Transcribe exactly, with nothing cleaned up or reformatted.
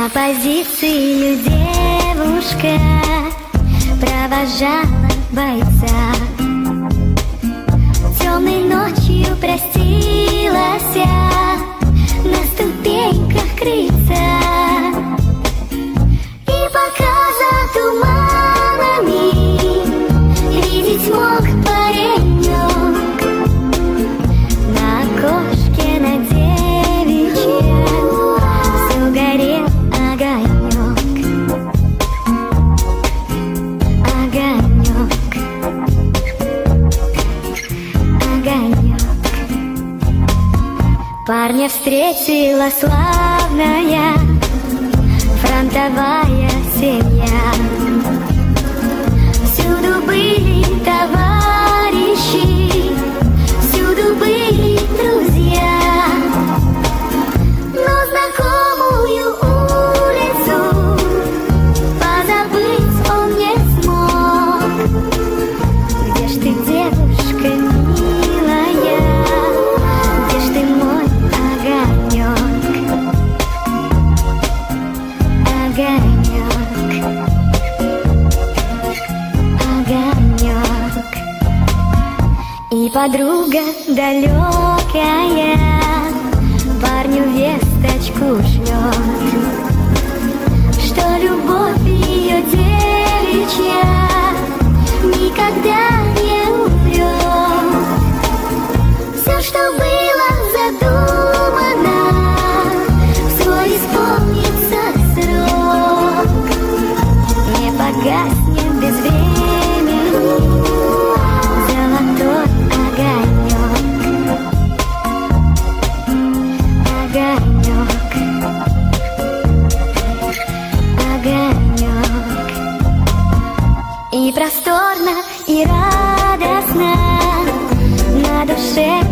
На позицию девушка провожала бойца. Темной ночью простилась на ступеньках крыльца. И пока за туманами видеть мог паренек, на окошке на девичье все горел огонек. Огонек, огонек. Парня встретила славная фронтовая семья. Всюду были товарищи, всюду были друзья. Но знакомую улицу позабыть он не смог. Где ж ты, девушка милая, где ж ты, мой огонек? Огонек, огонек. И подруга далекая парню весточку шлет, что любовь ее девичья никогда не умрет. Все, что было задумано, в свой исполнится срок. Не погаснет без времени золотой огонек. Огонек, огонек. И просторно, и радостно на душе